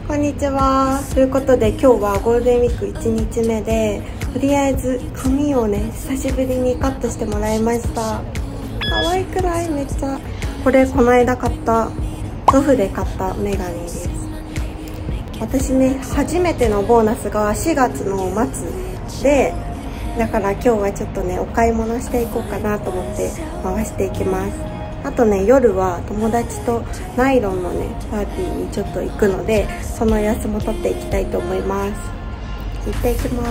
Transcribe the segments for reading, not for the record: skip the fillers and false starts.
こんにちは。ということで今日はゴールデンウィーク1日目で、とりあえず髪をね久しぶりにカットしてもらいました。可愛くない？めっちゃ。これこの間買ったゾフで買ったメガネです。私ね、初めてのボーナスが4月の末で、だから今日はちょっとねお買い物していこうかなと思って回していきます。あとね、夜は友達とナイロンのねパーティーにちょっと行くので、その様子も撮っていきたいと思います。行ってきます。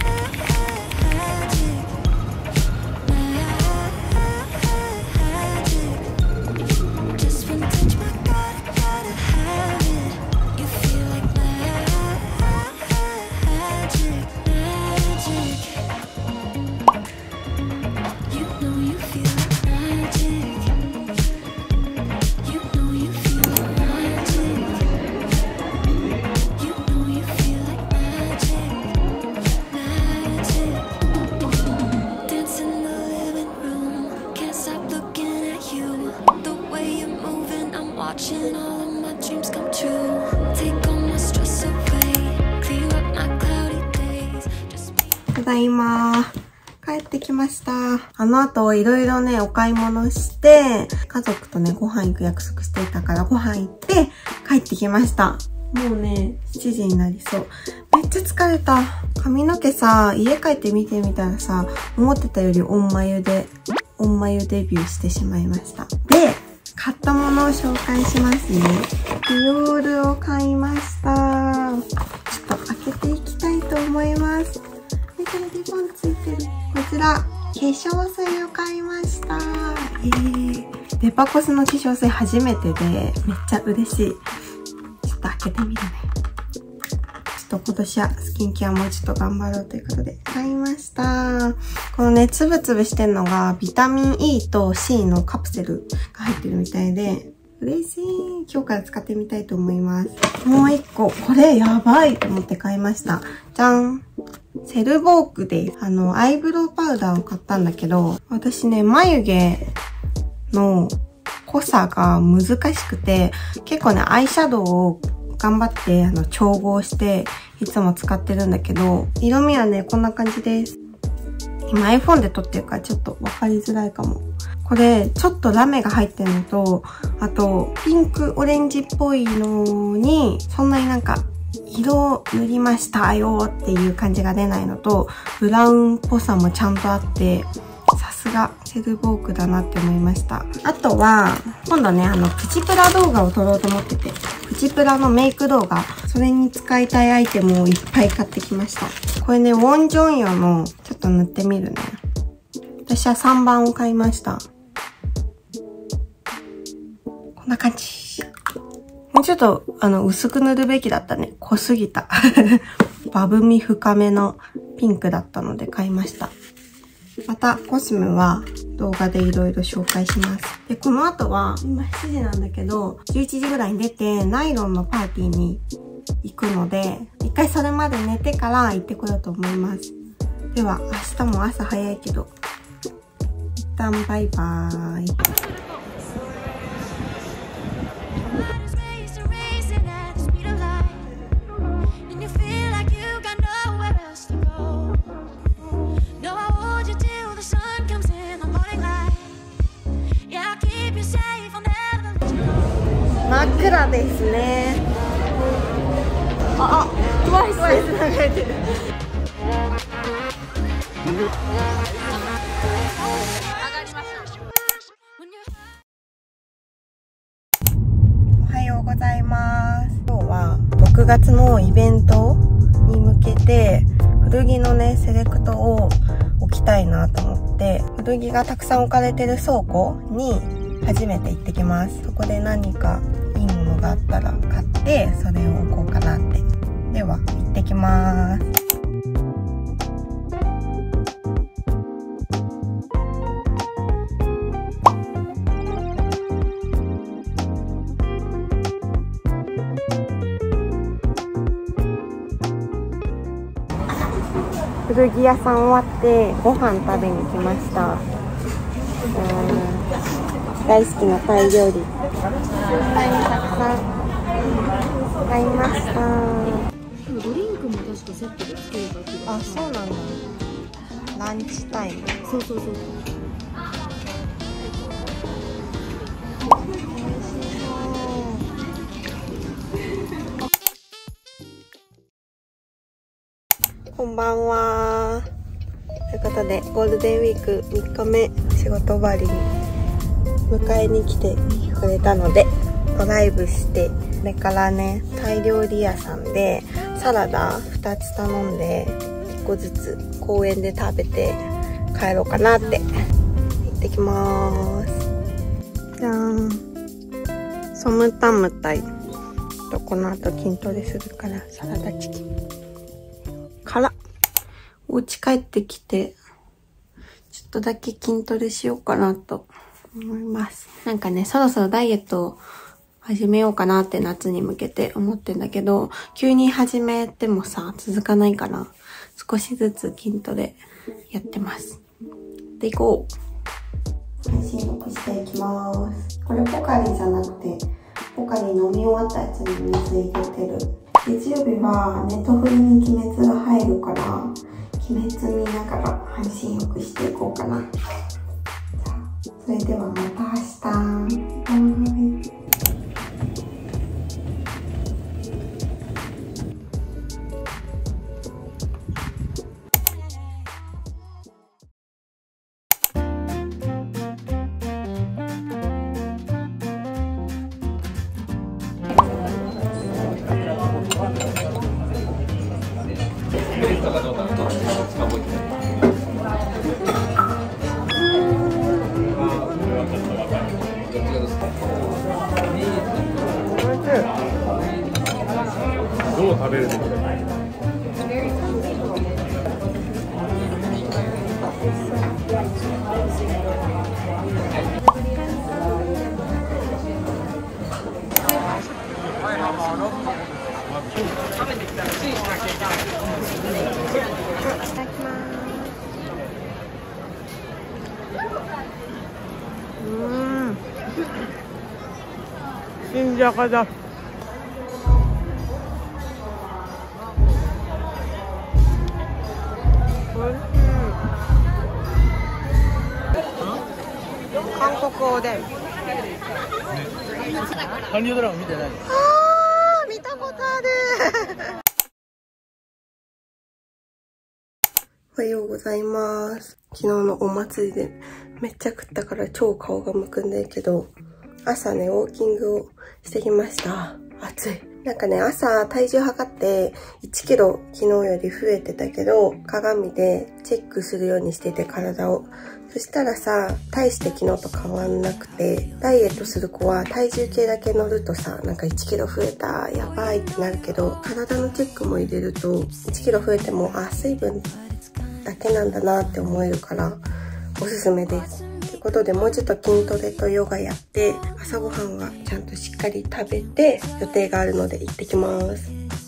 ただいま帰ってきました。あの後いろいろねお買い物して、家族とねご飯行く約束していたからご飯行って帰ってきました。もうね7時になりそう。めっちゃ疲れた。髪の毛さ、家帰って見てみたらさ、思ってたよりオンマユデビューしてしまいました。で、買ったものを紹介しますね。ディオールを買いました。ちょっと開けていきたいと思います。リボンついてる。こちら、化粧水を買いました。デパコスの化粧水初めてで、めっちゃ嬉しい。ちょっと開けてみるね。ちょっと今年はスキンケアもうちょっと頑張ろうということで買いました。このね、つぶつぶしてるのがビタミン E と C のカプセルが入ってるみたいで、嬉しい。今日から使ってみたいと思います。もう一個、これやばいと思って買いました。じゃん。セルボークで、アイブロウパウダーを買ったんだけど、私ね、眉毛の濃さが難しくて、結構ね、アイシャドウを頑張って、調合して、いつも使ってるんだけど、色味はね、こんな感じです。今 iPhone で撮ってるからちょっとわかりづらいかも。これ、ちょっとラメが入ってるのと、あと、ピンクオレンジっぽいのに、そんなになんか、色塗りましたよっていう感じが出ないのと、ブラウンっぽさもちゃんとあって、さすがセルボークだなって思いました。あとは、今度ね、プチプラ動画を撮ろうと思ってて、プチプラのメイク動画、それに使いたいアイテムをいっぱい買ってきました。これね、ウォンジョンヨの、ちょっと塗ってみるね。私は3番を買いました。こんな感じ。もうちょっと、薄く塗るべきだったね。濃すぎた。バブみ深めのピンクだったので買いました。また、コスメは動画でいろいろ紹介します。で、この後は、今7時なんだけど、11時ぐらいに出て、ナイロンのパーティーに行くので、一回それまで寝てから行ってこようと思います。では、明日も朝早いけど、一旦バイバーイ。真っ暗ですね。トワイス流れてる。おはようございます。今日は6月のイベントに向けて古着のねセレクトを置きたいなと思って、古着がたくさん置かれてる倉庫に初めて行ってきます。そこで何かいいものがあったら買ってそれを置こうかなって。では行ってきます。古着屋さん終わってご飯食べに来ました。大好きなタイ料理たくさん買いました。 ドリンクも確かセットでつけるか気が。 あ、そうなんだ。ランチタイム。 そうそうそう。 こんばんは。ということでゴールデンウィーク3日目、仕事終わりに迎えに来てくれたのでドライブして、それからね、タイ料理屋さんでサラダ2つ頼んで1個ずつ公園で食べて帰ろうかなって。行ってきまーす。じゃーん。ソムタムタイと、この後筋トレするからサラダチキンからお家帰ってきてちょっとだけ筋トレしようかなと思います。なんかね、そろそろダイエットを始めようかなって夏に向けて思ってんだけど、急に始めてもさ、続かないから、少しずつ筋トレやってます。で、行こう。進録していきます。これポカリじゃなくて、ポカリ飲み終わったやつに水入れてる。月曜日はネットフリに鬼滅が入るから、鬼滅見ながら配信よくしていこうかな。じゃあ、それではまた明日。バイバイ。 どう食べるの？新じゃがだ。 韓国おでん。 韓流ドラマ見てない？ あー、見たことある。おはようございます。昨日のお祭りでめっちゃ食ったから超顔がむくんでるけど、朝ね、ウォーキングをしてきました。暑い。なんかね、朝体重測って1キロ昨日より増えてたけど、鏡でチェックするようにしてて、体を。そしたらさ、大して昨日と変わんなくて、ダイエットする子は体重計だけ乗るとさ、なんか1キロ増えた、やばいってなるけど、体のチェックも入れると、1キロ増えても、あ、水分だけなんだなって思えるから、おすすめです。ということで、もうちょっと筋トレとヨガやって、朝ごはんはちゃんとしっかり食べて、予定があるので行ってきます。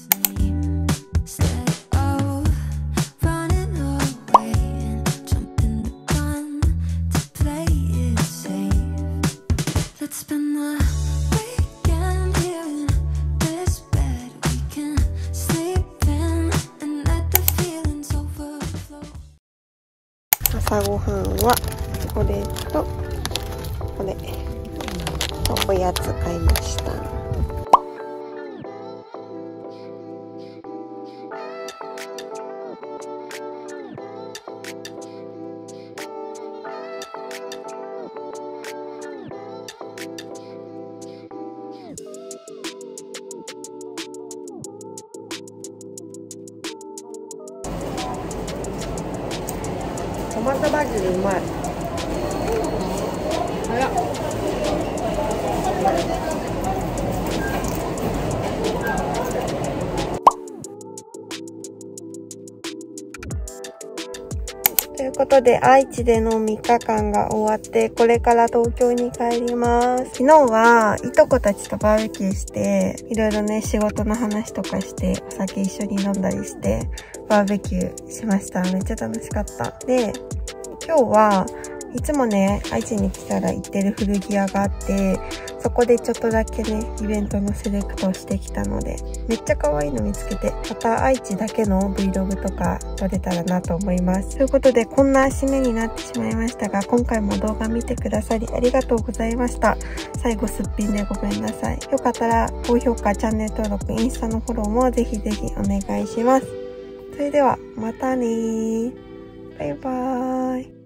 朝ごはんはこれとこれとおやつ買いました。トマトバジルうまい。早っ。ということで、愛知での3日間が終わって、これから東京に帰ります。昨日はいとこたちとバーベキューして、いろいろね、仕事の話とかして、お酒一緒に飲んだりして、バーベキューしました。めっちゃ楽しかった。で、今日はいつもね、愛知に来たら行ってる古着屋があって、そこでちょっとだけね、イベントのセレクトをしてきたので、めっちゃ可愛いの見つけて、また愛知だけの Vlog とか撮れたらなと思います。ということで、こんな締めになってしまいましたが、今回も動画見てくださりありがとうございました。最後すっぴんでごめんなさい。よかったら高評価、チャンネル登録、インスタのフォローもぜひぜひお願いします。それでは、またねー。バイバーイ。